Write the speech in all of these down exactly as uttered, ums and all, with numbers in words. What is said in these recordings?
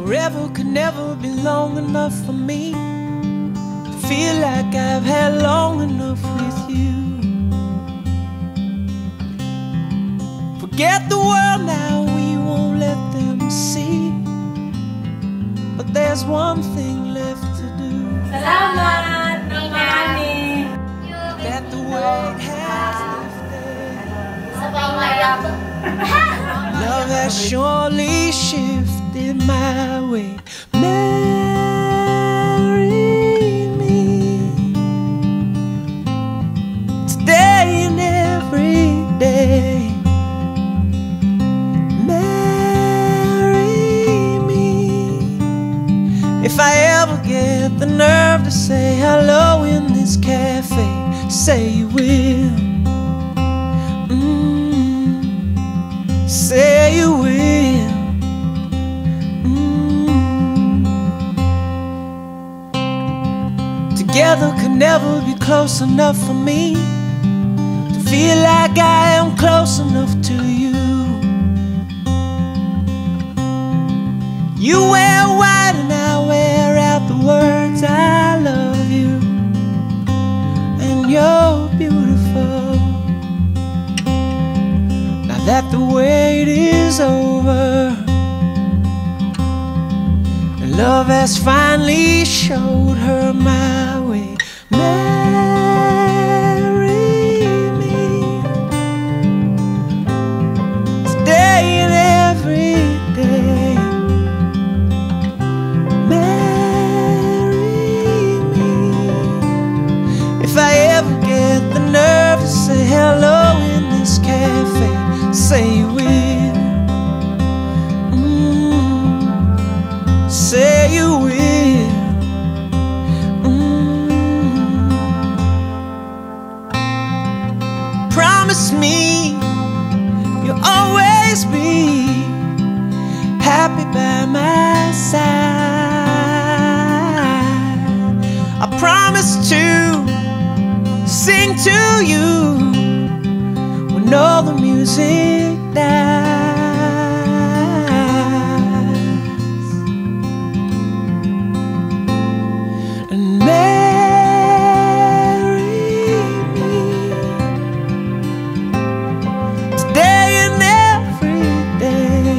Forever could never be long enough for me to feel like I've had long enough with you. Forget the world now, we won't let them see. But there's one thing left to do. Salamat, Nani. That the weight has lifted. Sabay mayap. Love has surely shifted my way. Marry me today and every day. If I ever get the nerve to say hello in this cafe, say you will. Mm, say you will. Mm. Together could never be close enough for me to feel like I am close enough to you. You wear white and I wear out the words I love you, and you're beautiful. Now that the wait is over and love has finally showed her my way. Marry me today and every day. If I ever get the nerve to say hello in this cafe, say you will. Mm, say you will. Mm. Promise me you'll always be happy by my side. I promise to sing to you when all the music dies, and marry me today and every day.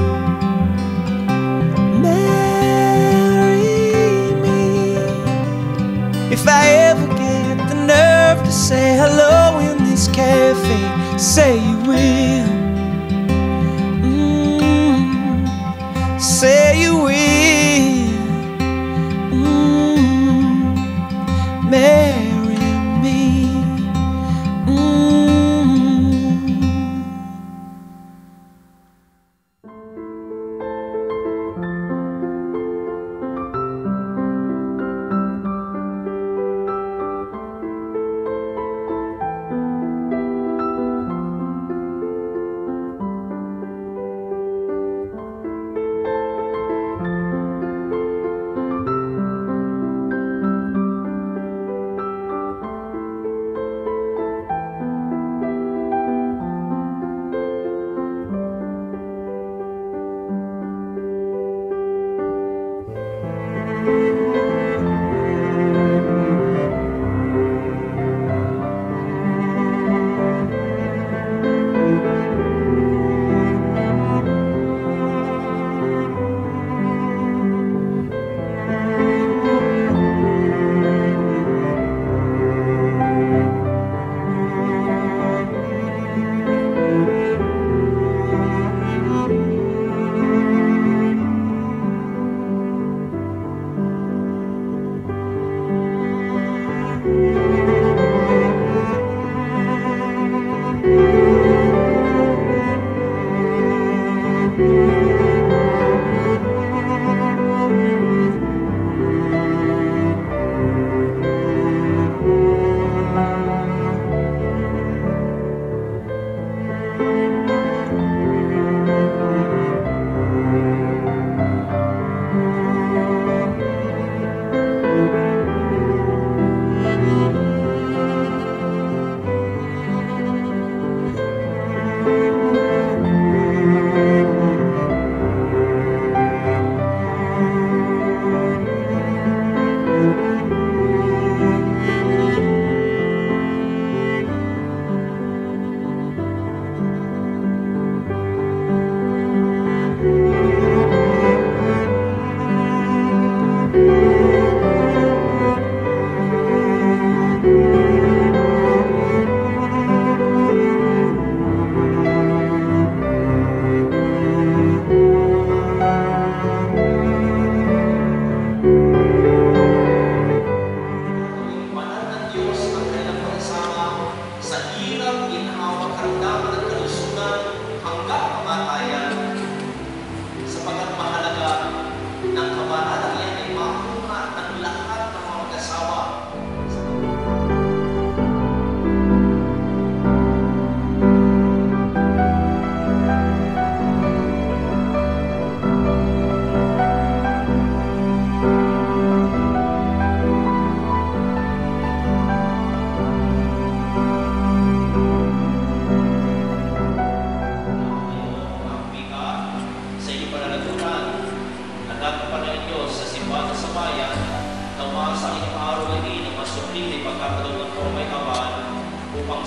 Marry me if I ever get the nerve to say hello in this cafe, say you will. Mm, say you will. Mm, marry me. Mm.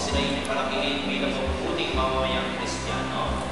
sila yung ipalakingin bilang mabuting mamamayang Kristiyano.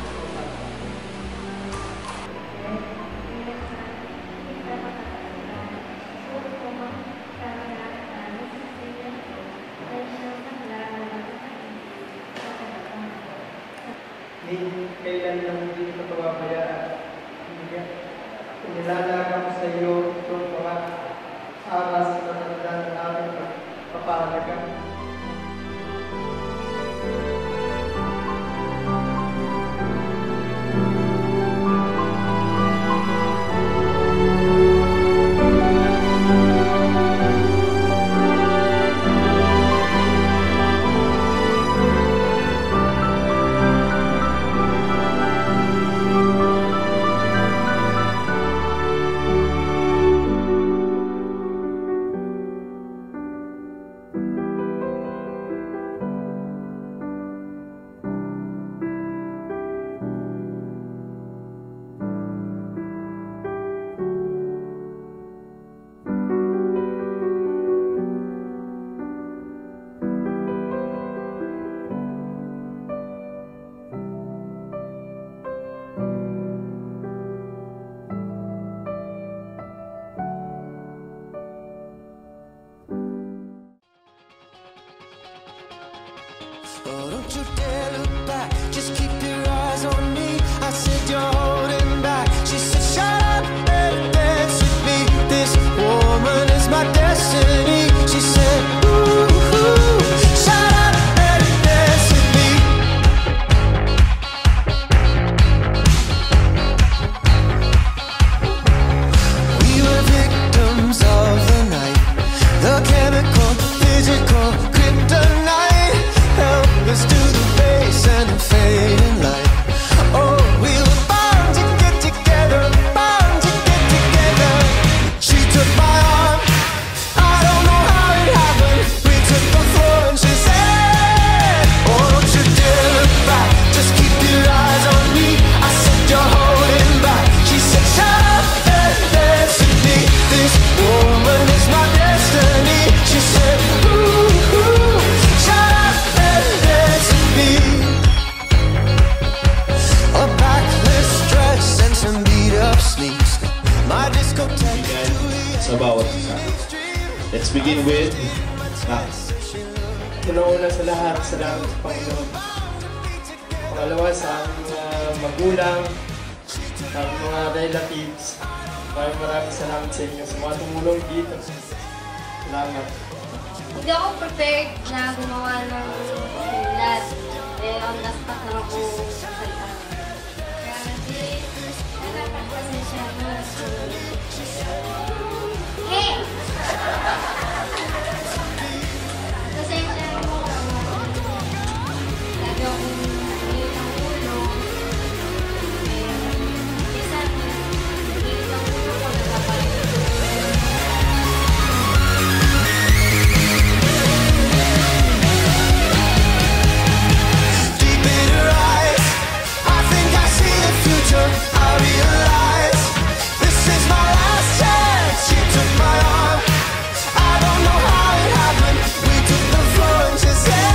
Hindi kailan lang hindi ito pababayaan. Inilalaga ko sa iyo itong mga aras na tandaan ng aming pagpapahalaga. Oh, don't you dare look back, just keep your eyes on me. I said you're holding back. She said shut up and dance with me. This woman is my destiny. She said ooh, ooh, shut up and dance with me. We were victims of the night, the chemical, physical, kryptonite. Let's do the bass and the fading light. Oh, we were bound to get together, bound to get together. She took my arm, I don't know how it happened. We took the floor and she said, oh, don't you dare look back, just keep your eyes on me. I said you're holding back. She said shut up and dance with me. This woman is my destiny. She said ooh, ooh, shut up and dance with me. A backless dress and some beat up sneaks. My discotheque Sa bawat isa. Let's begin with Max. Una-una sa lahat, salamat sa Panginoon. Pangalawa sa aming mga magulang, sa aming mga relatives. Maraming maraming salamat sa inyo sa mga tumulong dito. Salamat. Hindi ako prepared na gumawa ng lahat. Eh, on the spot lang ako salita. Kaya hindi, nakakapasensya mo. Hey! Pasensya mo. Lagi akong hilit ang ulo. Eh, isa, hilit ang ulo ko nagpapalit. deep in her eyes, I think I see the future. I realize this is my last chance. She took my arm, I don't know how it happened. We took the floor and she said,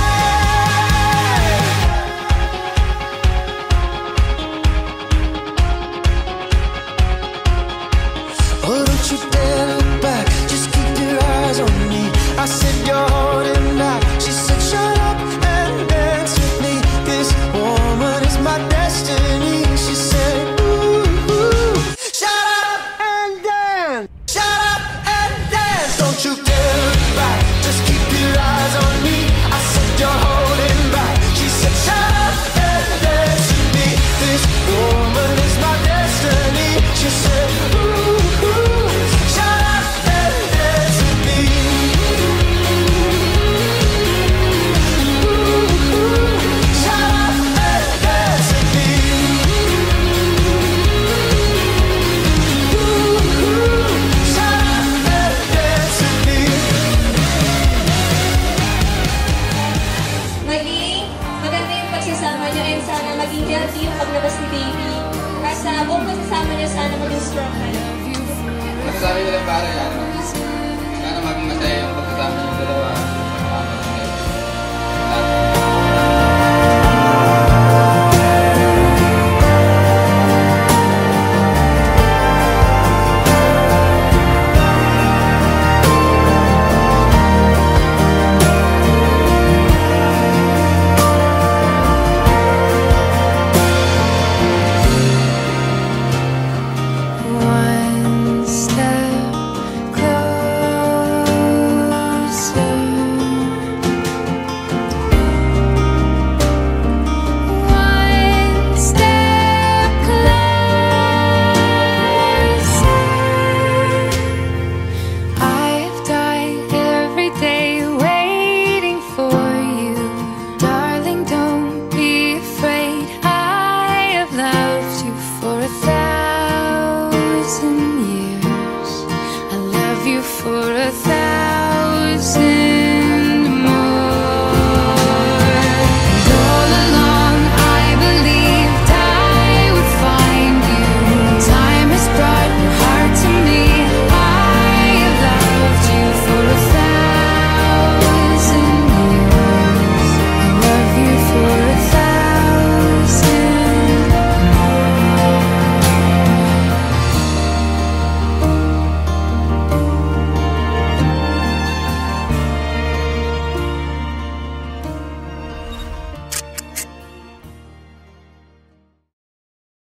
oh, don't you dare look back, just keep your eyes on me. I said you're holding back. She said shut up and dance with me. This woman is my destiny. She said ooh, ooh, shut up and dance. Shut up and dance. Don't you dare look back, just keep your eyes on me. I said you're holding back. She said shut up and dance with me. This woman is my destiny. She said ooh, ooh, shut up and dance with me. Ooh, ooh, shut up and dance with me. Ooh, ooh, shut up and dance with me. Maging maganda yung pagsasama nyo and sana maging healthy yung paglabas ni baby. Kasi sa buong pagsasama nyo, sana maging strong kayo. Masasabi ko lang para yan.